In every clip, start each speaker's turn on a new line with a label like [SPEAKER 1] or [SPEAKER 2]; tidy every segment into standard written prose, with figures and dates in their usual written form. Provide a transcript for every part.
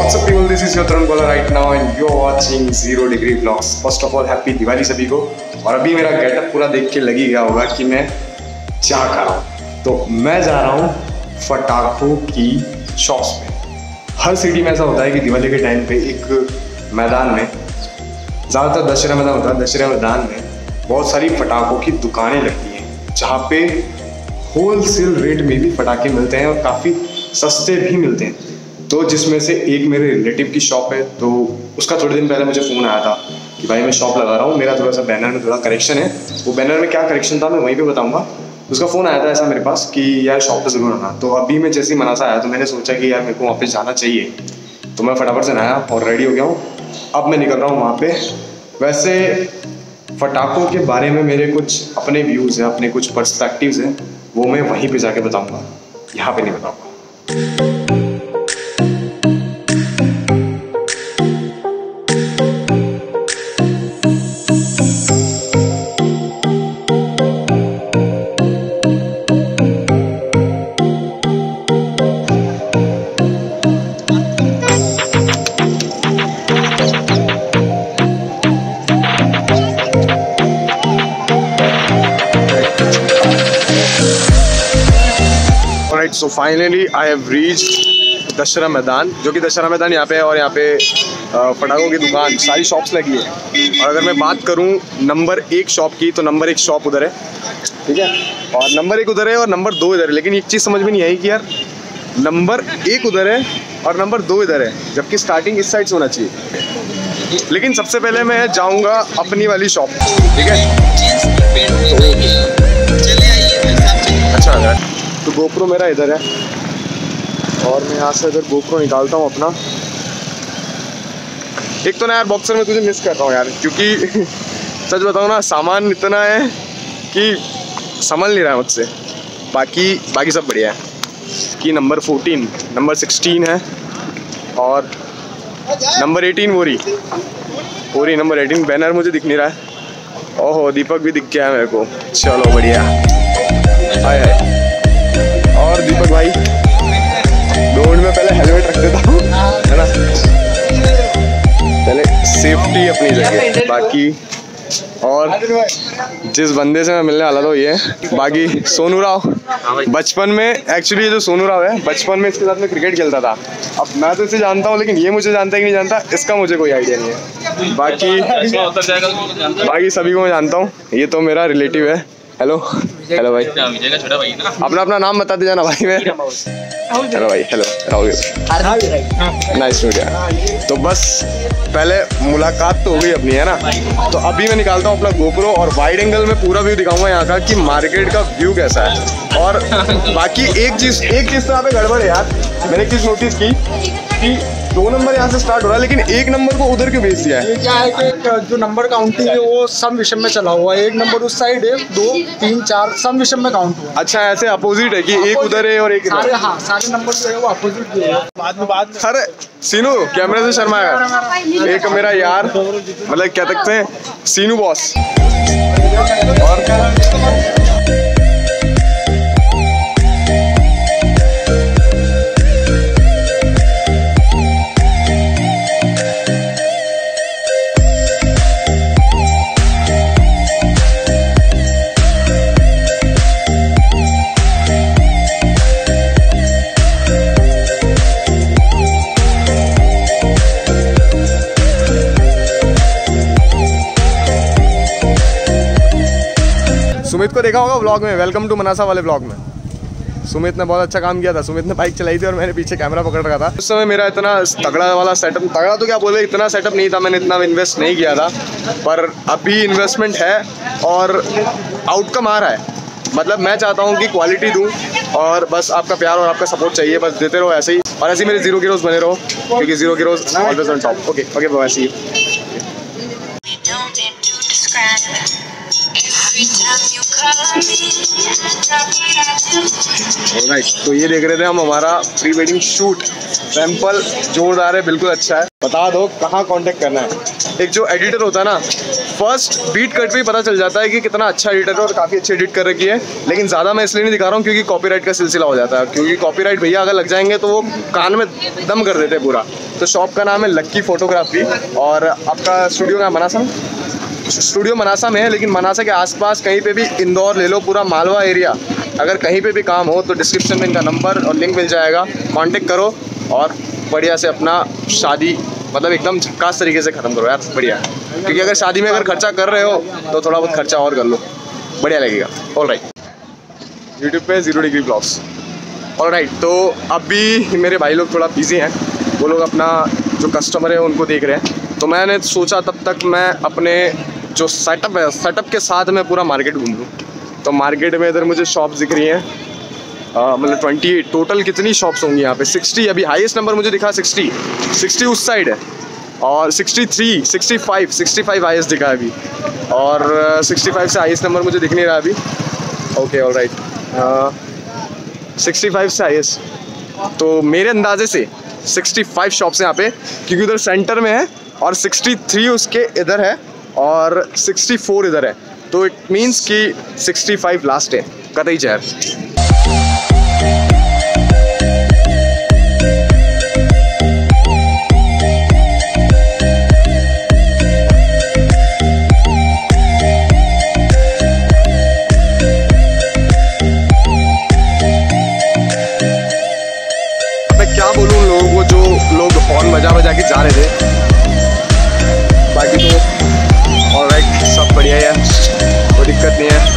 [SPEAKER 1] What's up people, this is your Tarun Gola right now and you're watching Zero Degree Vlogs. First of all, happy Diwali सभी को। और अभी मेरा getup पूरा देख के लगी गया होगा कि मैं क्या कर रहा हूँ। तो मैं जा रहा हूँ फटाखों की शॉप्स में। हर सिटी में ऐसा होता है कि दिवाली के टाइम पे एक मैदान में, ज़्यादातर दशहरा मैदान होता है, दशहरा मैदान में बहुत सारी फटाखों की दुकानें लगती हैं जहाँ पे होलसेल रेट में भी फटाखे मिलते हैं और काफ़ी सस्ते भी मिलते हैं। तो जिसमें से एक मेरे रिलेटिव की शॉप है, तो उसका थोड़े दिन पहले मुझे फ़ोन आया था कि भाई मैं शॉप लगा रहा हूँ, मेरा थोड़ा सा बैनर में थोड़ा करेक्शन है। वो बैनर में क्या करेक्शन था मैं वहीं पे बताऊँगा। उसका फ़ोन आया था ऐसा मेरे पास कि यार शॉप पे ज़रूर आना। तो अभी मैं जैसे ही मनासा आया तो मैंने सोचा कि यार मेरे को वापस जाना चाहिए, तो मैं फटाफट से आया और रेडी हो गया हूँ। अब मैं निकल रहा हूँ वहाँ पर। वैसे फटाखों के बारे में मेरे कुछ अपने व्यूज़ हैं, अपने कुछ पर्सपेक्टिव्स हैं, वो मैं वहीं पे जाके बताऊँगा, यहाँ पे नहीं बताऊँगा। So finally I have reached Dussehra मैदान, जो कि दशहरा मैदान यहाँ पे है। और यहाँ पे फटाखों की दुकान सारी शॉप्स लगी है। और अगर मैं बात करूँ नंबर 1 शॉप की, तो नंबर 1 शॉप उधर है, ठीक है, और नंबर 1 उधर है और नंबर 2 इधर है। लेकिन एक चीज़ समझ में नहीं आई कि यार नंबर 1 उधर है और नंबर 2 इधर है, जबकि स्टार्टिंग इस साइड से होना चाहिए। लेकिन सबसे पहले मैं जाऊँगा अपनी वाली शॉप, ठीक है। अच्छा है, तो गोप्रो मेरा इधर है और मैं यहाँ से इधर गोप्रो निकालता हूँ अपना। एक तो ना यार बॉक्सर में तुझे मिस कर रहा हूँ यार, क्योंकि सच बताऊँ ना सामान इतना है कि संभल नहीं रहा है मुझसे। बाकी सब बढ़िया है। कि नंबर 14, नंबर 16 है और नंबर 18 वोरी नंबर 18 बैनर मुझे दिख नहीं रहा है। ओहो, दीपक भी दिख गया है मेरे को। चलो बढ़िया, हाय हाय। और दीपक भाई 2 मिनट में पहले हेलमेट रख देता हूँ, है ना, पहले सेफ्टी अपनी जगह। बाकी और जिस बंदे से मैं मिलने वाला था ये बाकी सोनू राव। बचपन में एक्चुअली ये जो सोनू राव है, बचपन में इसके साथ में क्रिकेट खेलता था। अब मैं तो इसे जानता हूँ, लेकिन ये मुझे जानता है कि नहीं जानता इसका मुझे कोई आइडिया नहीं है। बाकी सभी को मैं जानता हूँ। ये तो मेरा रिलेटिव है। हेलो भाई, अपना नाम बता दीजिए ना भाई। मैं हेलो भाई, hello Rahul, nice to meet you. तो बस पहले मुलाकात तो हो गई अपनी, है ना। तो अभी मैं निकालता हूँ अपना गोप्रो और वाइड एंगल में पूरा व्यू दिखाऊंगा यहाँ का कि मार्केट का व्यू कैसा है। और बाकी एक चीज़ तो यहाँ पे गड़बड़ है यार। मैंने एक चीज़ नोटिस की कि 2 नंबर यहाँ से स्टार्ट हो रहा है, लेकिन 1 नंबर को उधर क्यों भेज दिया है?
[SPEAKER 2] क्या है कि जो नंबर काउंटिंग है वो सम विषम में चला हुआ है। 1 नंबर उस साइड है, 2, 3, 4 सम विषम में काउंट हुआ।
[SPEAKER 1] अच्छा, ऐसे अपोजिट है कि एक उधर है और एक इधर।
[SPEAKER 2] हाँ, सारे नंबर जो है वो अपोजिट है। बाद
[SPEAKER 1] अरे सीनू कैमरे से शर्मा है। एक मेरा यार, मतलब क्या कहते हैं, सीनू बॉस। और सुमित को देखा होगा व्लॉग में, वेलकम टू मनासा वाले व्लॉग में। सुमित ने बहुत अच्छा काम किया था। सुमित ने बाइक चलाई थी और मैंने पीछे कैमरा पकड़ रखा था। उस समय मेरा इतना तगड़ा वाला सेटअप, तगड़ा तो क्या बोले, इतना सेटअप नहीं था, मैंने इतना इन्वेस्ट नहीं किया था। पर अभी इन्वेस्टमेंट है और आउटकम आ रहा है। मतलब मैं चाहता हूँ कि क्वालिटी दूँ और बस आपका प्यार और आपका सपोर्ट चाहिए, बस देते रहो ऐसे ही। और ऐसे ही मेरे जीरो गिरोज बने रहो, क्योंकि zero गिरोज always on top. Okay bye, C you. Alright, तो ये देख रहे थे हम हमारा प्री वेडिंग शूट। सैंपल जोरदार है, बिल्कुल अच्छा है। बता दो कहाँ कांटेक्ट करना है। एक जो एडिटर होता है ना, फर्स्ट बीट कट पे ही पता चल जाता है कि कितना अच्छा एडिटर है और काफ़ी अच्छी एडिट कर रखी है। लेकिन ज़्यादा मैं इसलिए नहीं दिखा रहा हूँ क्योंकि कॉपीराइट का सिलसिला हो जाता है, क्योंकि कॉपीराइट भैया अगर लग जाएंगे तो वो कान में दम कर देते हैं पूरा। तो शॉप का नाम है लक्की फोटोग्राफी और आपका स्टूडियो का मनासा में, स्टूडियो मनासा में है, लेकिन मनासा के आसपास कहीं पे भी, इंदौर ले लो, पूरा मालवा एरिया, अगर कहीं पे भी काम हो तो डिस्क्रिप्शन में इनका नंबर और लिंक मिल जाएगा, कांटेक्ट करो और बढ़िया से अपना शादी मतलब एकदम झक्कास तरीके से ख़त्म करो यार, बढ़िया। क्योंकि अगर शादी में अगर खर्चा कर रहे हो तो थोड़ा बहुत खर्चा और कर लो, बढ़िया लगेगा। ऑलराइट, यूट्यूब पे 0 डिग्री ब्लॉग्स। ऑलराइट, तो अभी मेरे भाई लोग थोड़ा बिजी हैं, वो लोग अपना जो कस्टमर है उनको देख रहे हैं। तो मैंने सोचा तब तक मैं अपने जो सेटअप है, सेटअप के साथ मैं पूरा मार्केट घूम लूँ। तो मार्केट में इधर मुझे शॉप्स दिख रही हैं, मतलब 28 टोटल कितनी शॉप्स होंगी यहाँ पे, 60 अभी हाईएस्ट नंबर मुझे दिखा, 60 उस साइड है और 63, 65 हाईएस्ट दिखा है अभी, और 65 से हाईएस्ट नंबर मुझे दिख नहीं रहा अभी। ओके ऑलराइट, 65 से हाईएस्ट, तो मेरे अंदाजे से 65 शॉप्स यहाँ पे, क्योंकि उधर सेंटर में है और 63 उसके इधर है और 64 इधर है, तो इट मीन्स कि 65 लास्ट है कतई जहर। क्या बोलूँ उन लोगों को जो लोग हॉर्न बजा के जा रहे थे, बाकी तो ऑलराइट सब बढ़िया है, कोई दिक्कत नहीं है।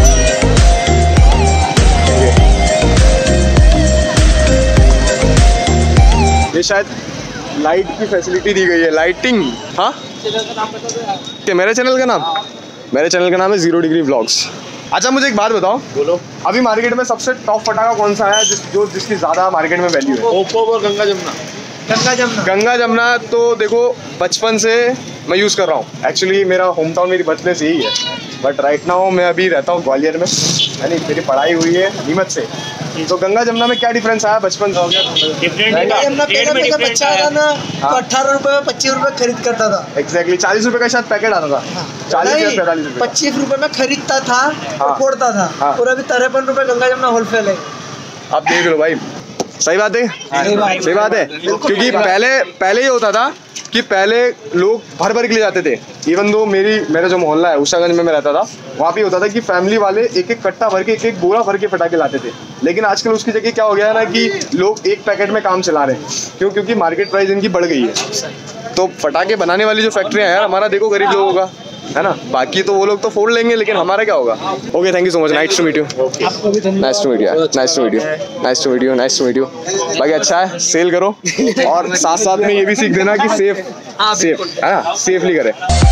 [SPEAKER 1] ये शायद लाइट की फैसिलिटी दी गई है, लाइटिंग। हाँ, क्या मेरे चैनल का नाम? मेरे चैनल का नाम है 0 डिग्री व्लॉग्स। अच्छा मुझे एक बात बताओ, बोलो, अभी मार्केट में सबसे टॉप फटाका कौन सा है जिसकी ज़्यादा मार्केट में वैल्यू है?
[SPEAKER 2] ओप्पो और गंगा जमुना।
[SPEAKER 1] गंगा जमुना तो देखो बचपन से मैं यूज़ कर रहा हूँ, एक्चुअली मेरा होम टाउन मेरी बचपन से यही है, बट राइट नाउ मैं अभी रहता हूँ ग्वालियर में, यानी मेरी पढ़ाई हुई है नीमच से। तो गंगा जमुना में क्या डिफरेंस आया बचपन से?
[SPEAKER 2] गंगा जमुना पहले बच्चा था ना, तो 18 रुपये 25 रुपये खरीद करता था।
[SPEAKER 1] एग्जैक्टली 40 रुपये का शायद पैकेट आता था। 40 या 45 रुपये,
[SPEAKER 2] 25 रुपये में खरीदता था और फोड़ता था, और अभी 53 रुपये गंगा जमुना होलसेल है।
[SPEAKER 1] अब देख लो भाई, सही बात है, सही बात है, क्योंकि पहले ये होता था कि पहले लोग भर के ले जाते थे। इवन दो मेरा जो मोहल्ला है उषागंज में मैं रहता था, वहाँ पे होता था कि फैमिली वाले एक कट्टा भर के, एक बोरा भर के पटाखे लाते थे। लेकिन आजकल उसकी जगह क्या हो गया है ना कि लोग एक पैकेट में काम चला रहे हैं, क्योंकि मार्केट प्राइस इनकी बढ़ गई है। तो पटाखे बनाने वाली जो फैक्ट्रियाँ हैं, हमारा देखो गरीब लोगों का है ना, बाकी तो वो लोग तो फोड़ लेंगे, लेकिन हमारा क्या होगा। Okay, thank you so much, nice to meet you, nice to meet you, nice to meet you, nice to meet you, nice to meet you. बाकी अच्छा है, सेल करो और साथ साथ में ये भी सीख देना कि सेफ है ना, सेफली करें।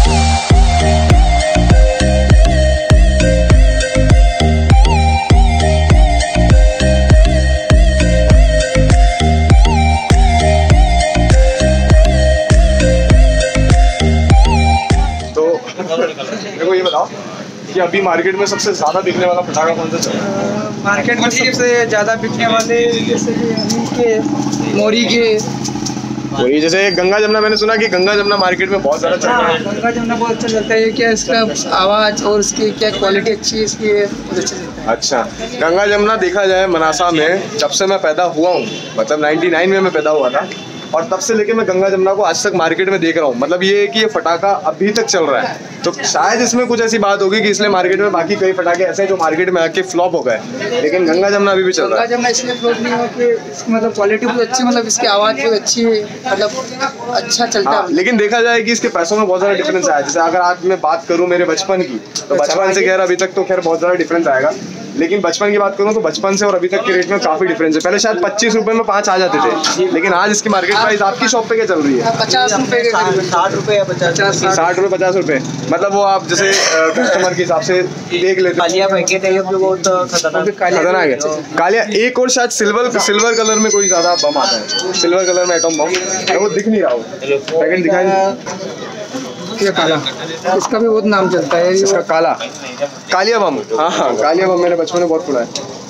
[SPEAKER 1] देखो ये बताओ कि अभी मार्केट में सबसे ज़्यादा बिकने वाला पटाखा कौन सा चल रहा है?
[SPEAKER 2] मार्केट में सबसे ज़्यादा बिकने वाले जैसे के मोरी के,
[SPEAKER 1] वही जैसे गंगा जमुना, मैंने सुना कि गंगा जमुना मार्केट में बहुत ज़्यादा चल रहा है।
[SPEAKER 2] गंगा जमुना बहुत अच्छा चलता है, क्या इसका आवाज़ और इसकी क्या क्वालिटी अच्छी है इसकी, बहुत अच्छा चलता है।
[SPEAKER 1] अच्छा, गंगा जमुना देखा जाए मनासा में जब से मैं पैदा हुआ हूँ, मतलब 99 में मैं पैदा हुआ था, और तब से लेके मैं गंगा जमुना को आज तक मार्केट में देख रहा हूँ। मतलब ये है कि ये फटाका अभी तक चल रहा है, तो शायद इसमें कुछ ऐसी बात होगी कि इसलिए मार्केट में बाकी कई फटाके ऐसे हैं जो मार्केट में आके फ्लॉप हो गए, लेकिन गंगा जमुना अभी भी चल रहा है।
[SPEAKER 2] गंगा जमुना इसलिए फ्लॉप नहीं हुआ कि इसकी मतलब क्वालिटी बहुत अच्छी, मतलब इसकी आवाज़ बहुत अच्छी है, मतलब अच्छा चलता है।
[SPEAKER 1] लेकिन देखा जाए कि इसके पैसों में बहुत ज़्यादा डिफरेंस आया। जैसे अगर आज मैं बात करूँ मेरे बचपन की, तो बचपन से खैर अभी तक तो खैर बहुत ज़्यादा डिफरेंस आएगा, लेकिन बचपन की बात करूँ तो बचपन से और अभी तक के रेट में काफ़ी डिफरेंस है। पहले शायद 25 रुपये में 5 आ जाते थे, लेकिन आज इसकी मार्केट प्राइस आपकी शॉप पे क्या चल रही है?
[SPEAKER 2] 50 रुपये, 60 रुपये,
[SPEAKER 1] 60 रुपये 50 रुपये, मतलब वो आप जैसे कस्टमर के हिसाब से देख लेते हैं।
[SPEAKER 2] कालिया पैकेट है ये बहुत खतरनाक है।
[SPEAKER 1] कालिया एक और शायद सिल्वर कलर में कोई ज़्यादा बम आता है, सिल्वर कलर में एटम बम, वो दिख नहीं रहा हो, पैकेट दिखाई
[SPEAKER 2] ये काला, इसका भी बहुत नाम चलता है।
[SPEAKER 1] इसका कालिया बम, हाँ कालिया बम मैंने बचपन में बहुत सुना है।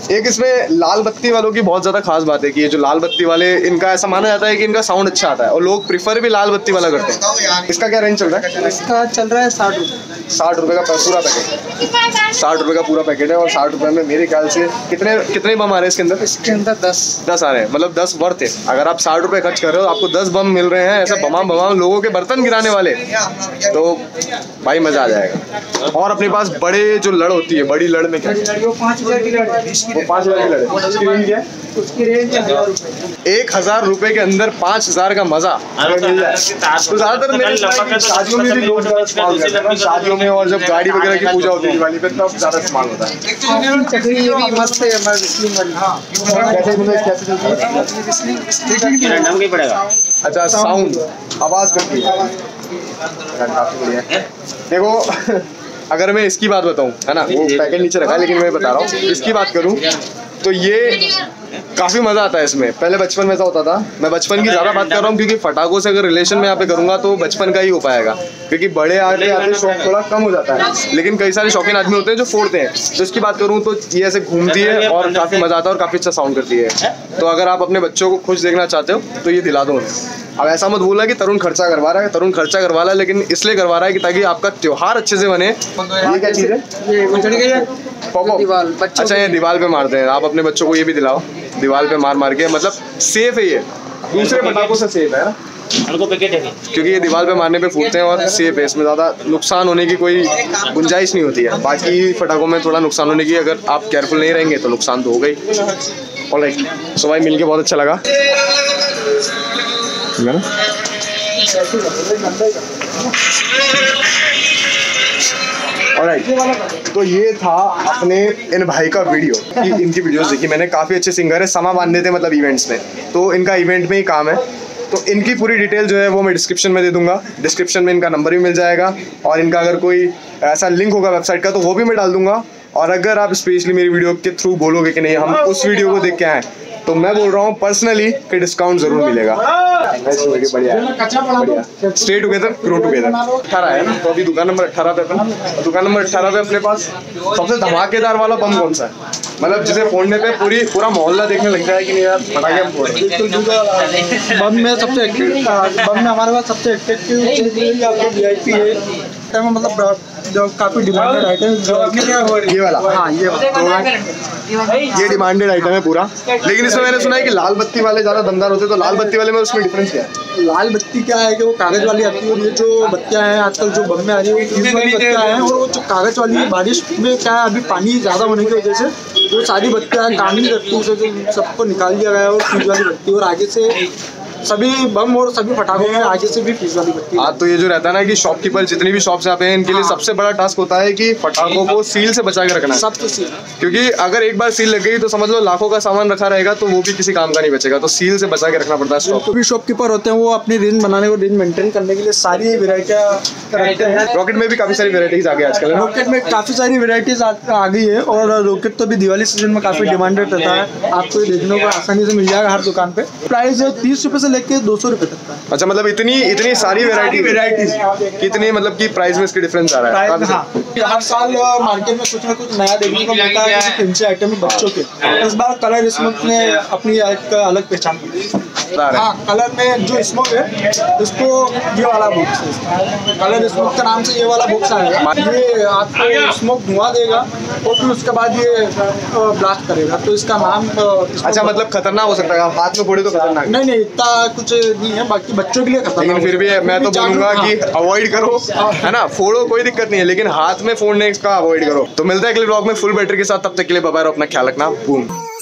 [SPEAKER 1] एक इसमें लाल बत्ती वालों की बहुत ज्यादा खास बात है कि ये जो लाल बत्ती वाले, इनका ऐसा माना जाता है कि इनका साउंड अच्छा आता है और लोग प्रिफर भी लाल बत्ती वाला करते हैं। इसका क्या रेंज चल रहा है?
[SPEAKER 2] इसका चल रहा है 60 रुपये।
[SPEAKER 1] 60 रुपये का पूरा पैकेट, 60 रुपये का पूरा पैकेट है। और 60 रुपये में मेरे ख्याल से कितने बम आ रहे हैं इसके अंदर?
[SPEAKER 2] इसके अंदर 10
[SPEAKER 1] आ रहे हैं, मतलब 10 वर्थ है। अगर आप 60 रुपये खर्च कर रहे हो, आपको 10 बम मिल रहे हैं, ऐसा बमाम लोगों के बर्तन गिराने वाले, तो भाई मजा आ जाएगा। और अपने पास बड़े जो लड़ होती है, बड़ी लड़ में क्या है?
[SPEAKER 2] वो 5000 की लड़ है।
[SPEAKER 1] वो 5000 की लड़ है। उसकी रेंज क्या है?
[SPEAKER 2] उसकी रेंज 1000 रुपये।
[SPEAKER 1] 1000 रुपये के अंदर 5000 का मजा मिल जाए। तो ज्यादातर मेरे शादियों में भी लोग इस्तेमाल करते हैं, शादियों में और जब गाड़ी वगैरह की पूजा होती है दिवाली पे, तब ज्यादा इस्तेमाल होता है।
[SPEAKER 2] चटनी ये भी मस्त है हमारी रिस्लिंग वाली। हाँ
[SPEAKER 1] अच्छा, साउंड आवाज करती है, काफी बढ़िया है। देखो अगर मैं इसकी बात बताऊं, है ना, वो पैकेट नीचे रखा है, लेकिन मैं बता रहा हूँ इसकी बात करूं तो ये काफ़ी मज़ा आता है इसमें। पहले बचपन में ऐसा होता था, मैं बचपन की ज़्यादा बात कर रहा हूँ क्योंकि फटाकों से अगर रिलेशन में यहाँ पे करूँगा तो बचपन का ही हो पाएगा, क्योंकि बड़े आते आते शौक थोड़ा कम हो जाता है। लेकिन कई सारे शौकीन आदमी होते हैं जो फोड़ते हैं, तो इसकी बात करूँ तो ये ऐसे घूमती है और काफ़ी मज़ा आता है और काफ़ी अच्छा साउंड करती है। तो अगर आप अपने बच्चों को खुश देखना चाहते हो तो ये दिला दो उन्हें। अब ऐसा मत बोलना कि तरुण खर्चा करवा रहा है, तरुण खर्चा करवा रहा है लेकिन इसलिए करवा रहा है कि ताकि आपका त्योहार अच्छे से बने। ये क्या चीज़ है?
[SPEAKER 2] ये
[SPEAKER 1] पॉपअप। अच्छा, ये दीवार पे मारते हैं, आप अपने बच्चों को ये भी दिलाओ, दीवार पे मार के, मतलब सेफ है ये, दूसरे पटाखों से सेफ है ना, क्योंकि ये दीवार पे मारने पे फूटते हैं और सेफ है, इसमें ज़्यादा नुकसान होने की कोई गुंजाइश नहीं होती है। बाकी पटाखों में थोड़ा नुकसान होने की, अगर आप केयरफुल नहीं रहेंगे तो नुकसान तो होगा ही। ऑलराइट, सो भाई मिलके बहुत अच्छा लगा। ऑलराइट, तो ये था अपने इन भाई का वीडियो कि इनकी वीडियोस देखी मैंने, काफ़ी अच्छे सिंगर है, समा बांधते थे मतलब इवेंट्स में, तो इनका इवेंट में ही काम है। तो इनकी पूरी डिटेल जो है वो मैं डिस्क्रिप्शन में दे दूंगा, डिस्क्रिप्शन में इनका नंबर भी मिल जाएगा और इनका अगर कोई ऐसा लिंक होगा वेबसाइट का तो वो भी मैं डाल दूंगा। और अगर आप स्पेशली मेरी वीडियो के थ्रू बोलोगे कि नहीं हम उस वीडियो को देख के आए, तो मैं बोल रहा हूँ पर्सनली कि डिस्काउंट जरूर मिलेगा। बढ़िया, स्टे टुगेदर ग्रो टुगेदर। 18 है ना, तो अभी दुकान नंबर 18 पे अपन, दुकान नंबर 18 पे अपने पास सबसे धमाकेदार वाला बम कौन सा है? मतलब जिसे फोड़ने पे पूरा मोहल्ला देखने लग जाए कि नहीं यार पटाखे हम फोड़ रहे हैं।
[SPEAKER 2] बम में सबसे बम में हमारे पास सबसे अट्रैक्टिव चीज आपको VIP है, मतलब जो काफी डिमांडेड आइटम
[SPEAKER 1] ये वाला।
[SPEAKER 2] हाँ
[SPEAKER 1] ये डिमांडेड आइटम है पूरा, लेकिन इसमें मैंने सुना है कि लाल बत्ती वाले ज्यादा दमदार होते हैं, तो लाल बत्ती वाले में उसमें डिफरेंस क्या है?
[SPEAKER 2] लाल बत्ती क्या है कि वो कागज वाली आती है, और ये जो बत्तियां हैं आजकल जो बम में आ रही है वो फ्यूज वाली बत्तियां हैं, और वो जो कागज वाली है बारिश में क्या है अभी पानी ज्यादा होने की वजह से वो सारी बत्तियां काम नहीं करती, उसे सबको निकाल दिया गया है और फ्यूज वाली बत्ती, और आगे से सभी बम और सभी पटाखों में आगे से भी फ्यूज वाली बत्ती।
[SPEAKER 1] हाँ, तो ये जो रहता है ना कि शॉपकीपर जितनी भी शॉप्स यहाँ पे हैं इनके लिए सबसे बड़ा टास्क होता है कि पटाखों को सील से बचा के रखना है,
[SPEAKER 2] सब सील,
[SPEAKER 1] क्योंकि अगर एक बार सील लग गई तो समझ लो लाखों का सामान रखा रहेगा तो वो भी किसी काम का नहीं बचेगा, तो सील से बचा के रखना पड़ता है।
[SPEAKER 2] जो भी शॉपकीपर होते हैं वो अपनी रेंज बनाने को, रेंज मेंटेन करने के लिए सारी वेराइटियाँ रखते हैं।
[SPEAKER 1] रॉकेट में भी काफी सारी वेराइटीज आ गई आजकल,
[SPEAKER 2] रॉकेट में काफी सारी वेराइटीज आ गई है, और रॉकेट तो भी दिवाली सीजन में काफी डिमांडेड रहता है, आपको ये देखने को आसानी से मिल जाएगा हर दुकान पे। प्राइस 30 रुपए से लेके 200 रुपए।
[SPEAKER 1] अच्छा, मतलब इतनी सारी वेराइटीज कितनी, मतलब कि प्राइस में इसके डिफरेंस आ रहा है?
[SPEAKER 2] हाँ, हर साल मार्केट में कुछ ना कुछ नया देखने को मिलता है, किसी फैंसी आइटम में बच्चों के। इस बार कलर स्मोक ने अपनी एक अलग पहचान दी। हाँ, कलर में जो स्मोक है इसको ये वाला बॉक्स है, कलर स्मोक के नाम से ये वाला बॉक्स आएगा, ये आपको स्मोक धुआं देगा और फिर उसके बाद ये ब्लास्ट करेगा, तो इसका नाम।
[SPEAKER 1] अच्छा, मतलब खतरनाक हो सकता है, हाथ में फोड़े तो खतरनाक?
[SPEAKER 2] नहीं, इतना कुछ नहीं है, बाकी बच्चों के लिए खतरनाक।
[SPEAKER 1] लेकिन फिर भी मैं तो बोलूंगा कि अवॉइड करो, है ना, फोड़ो कोई दिक्कत नहीं है, लेकिन हाथ में फोड़ने का अवॉइड करो। तो मिलता है अगले ब्लॉग में फुल बैटरी के साथ, तब तक के लिए बाय बाय, अपना ख्याल रखना, बूम।